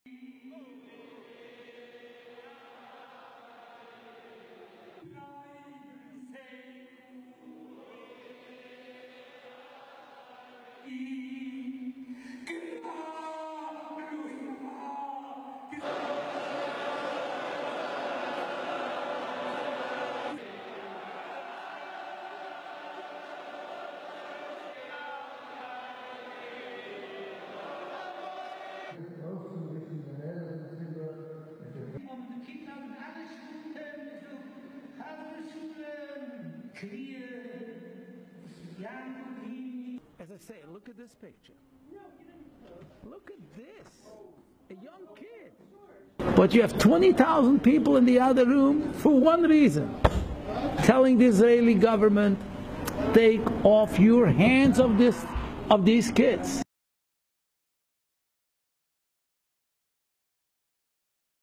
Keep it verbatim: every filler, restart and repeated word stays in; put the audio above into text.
As I say, look at this picture. Look at this. A young kid. But you have twenty thousand people in the other room for one reason. Telling the Israeli government, take off your hands of this, of these kids.